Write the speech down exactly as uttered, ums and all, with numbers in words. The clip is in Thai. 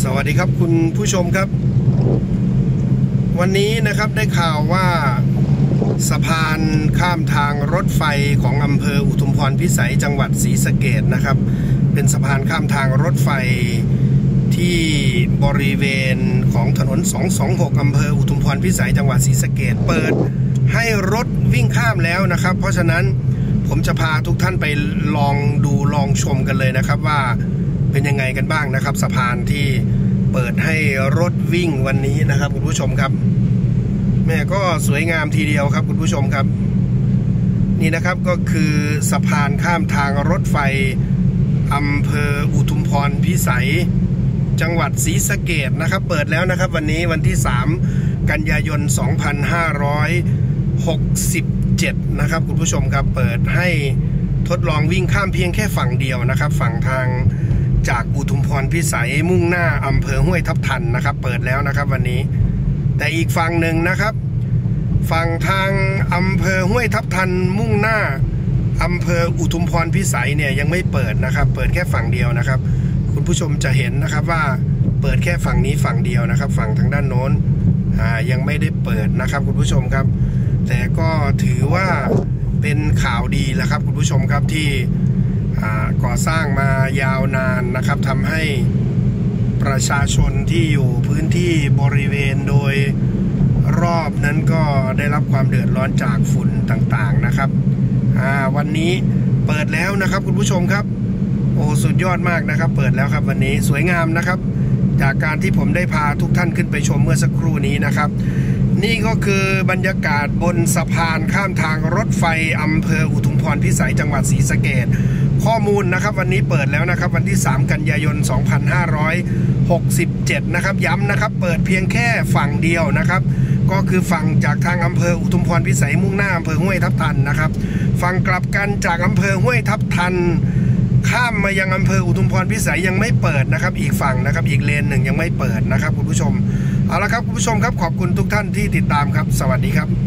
สวัสดีครับคุณผู้ชมครับวันนี้นะครับได้ข่าวว่าสะพานข้ามทางรถไฟของอำเภออุทุมพรพิสัยจังหวัดศรีสะเกษนะครับเป็นสะพานข้ามทางรถไฟที่บริเวณของถนนสองสองหกอำเภออุทุมพรพิสัยจังหวัดศรีสะเกษเปิดให้รถวิ่งข้ามแล้วนะครับเพราะฉะนั้นผมจะพาทุกท่านไปลองดูลองชมกันเลยนะครับว่าเป็นยังไงกันบ้างนะครับสะพานที่เปิดให้รถวิ่งวันนี้นะครับคุณผู้ชมครับแม่ก็สวยงามทีเดียวครับคุณผู้ชมครับนี่นะครับก็คือสะพานข้ามทางรถไฟอำเภออุทุมพรพิสัยจังหวัดศรีสะเกษนะครับเปิดแล้วนะครับวันนี้วันที่สามกันยายนสองพันห้าร้อยหกสิบเจ็ดนะครับคุณผู้ชมครับเปิดให้ทดลองวิ่งข้ามเพียงแค่ฝั่งเดียวนะครับฝั่งทางจากอุทุมพรพิสัยมุ่งหน้าอำเภอห้วยทับทันนะครับเปิดแล้วนะครับวันนี้แต่อีกฝั่งหนึ่งนะครับฝั่งทางอำเภอห้วยทับทันมุ่งหน้าอำเภออุทุมพรพิสัยเนี่ยยังไม่เปิดนะครับเปิดแค่ฝั่งเดียวนะครับคุณผู้ชมจะเห็นนะครับว่าเปิดแค่ฝั่งนี้ฝั่งเดียวนะครับฝั่งทางด้านโน้นอ่ายังไม่ได้เปิดนะครับคุณผู้ชมครับแต่ก็ถือว่าเป็นข่าวดีแล้วครับคุณผู้ชมครับที่ก่อสร้างมายาวนานนะครับทำให้ประชาชนที่อยู่พื้นที่บริเวณโดยรอบนั้นก็ได้รับความเดือดร้อนจากฝุ่นต่างๆนะครับวันนี้เปิดแล้วนะครับคุณผู้ชมครับโอ้สุดยอดมากนะครับเปิดแล้วครับวันนี้สวยงามนะครับจากการที่ผมได้พาทุกท่านขึ้นไปชมเมื่อสักครู่นี้นะครับนี่ก็คือบรรยากาศบนสะพานข้ามทางรถไฟอำเภออุทุมพรพิสัยจังหวัดศรีสะเกษข้อมูลนะครับวันนี้เปิดแล้วนะครับวันที่สามกันยายนสองพันห้าร้อยหกสิบเจ็ดนะครับย้ำนะครับเปิดเพียงแค่ฝั่งเดียวนะครับก็คือฝั่งจากทางอำเภออุทุมพรพิสัยมุ่งหน้าอำเภอห้วยทับทันนะครับฝั่งกลับกันจากอำเภอห้วยทับทันข้ามมายังอำเภออุทุมพรพิสัยยังไม่เปิดนะครับอีกฝั่งนะครับอีกเลนหนึ่งยังไม่เปิดนะครับคุณผู้ชมเอาละครับคุณผู้ชมครับขอบคุณทุกท่านที่ติดตามครับสวัสดีครับ